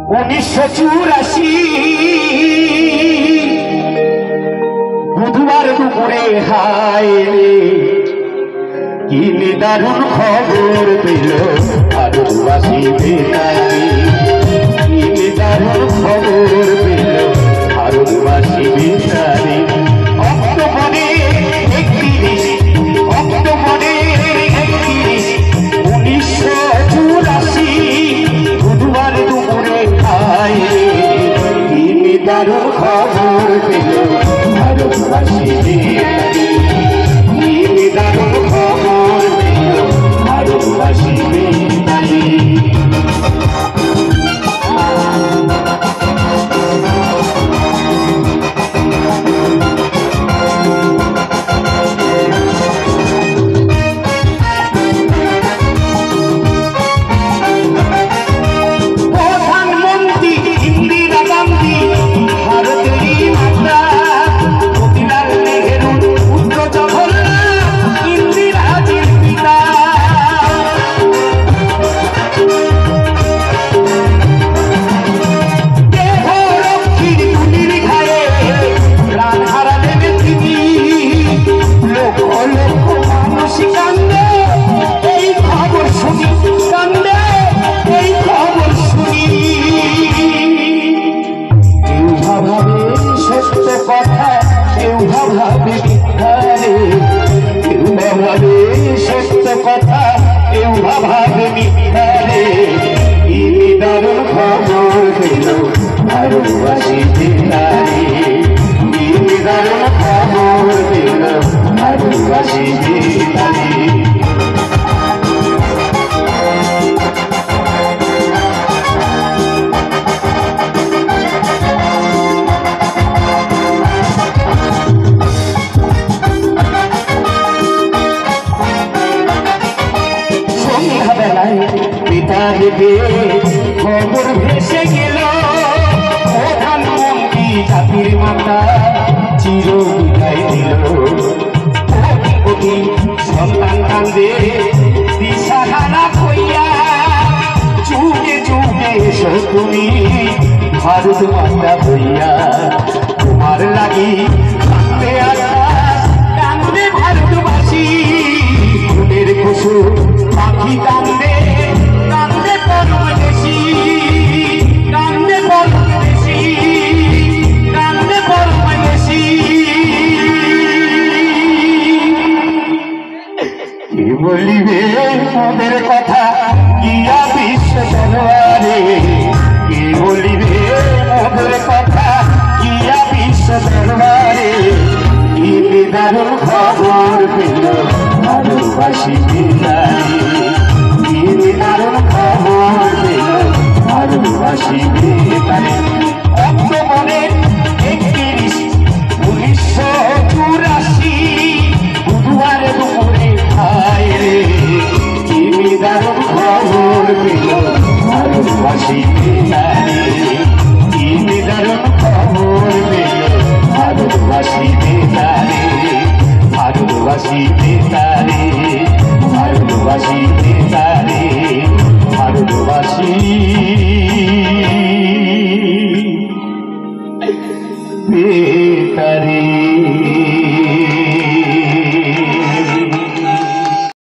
1984 বুধবার দুপুরে হায় রে কি নিদারুণ খবর পেল ভারতবাসী বেতারে, কি নিদারুণ খবর পেল ভারতবাসী বেতারে। অক্টোবরে 31 1984 বুধবার দুপুরে হায় রে কি নিদারুণ খবর পেল ভারতবাসী বেতারে, কি নিদারুণ খবর পেল ভারতবাসী বেতারে। সত্য কথা কেউ ভাবে মিথ্যারে, কি নিদারুণ খবর পেল ভারতবাসী বেতারে, কি নিদারুণ খবর পেল ভারতবাসী বেতারে। বেতারে খবর ভেসে গেল প্রধানমন্ত্রী জাতির মাতা চির বিদায় দিল। কোটি কোটি সন্তান কান্দে দিশাহারা হইয়া, যুগে যুগে এসো তুমি ভারত মাতা হইয়া। তোমার লাগি কান্দে আকাশ কান্দে ভারতবাসী, ফুলের কুসুম পাখি কান্দে কান্দে পরদেশী, কান্দে পরদেশী, কান্দে পরদেশী। কি বলিবে মোদের কথা গিয়া বিশ্ব দরবারে, কি বলিবে মোদের কথা গিয়া বিশ্ব দরবারে, কি নিদারুণ খবর পেল ভারতবাসী বেতারে, কি নিদারুণ খবর পেল ভারতবাসী বেতারে।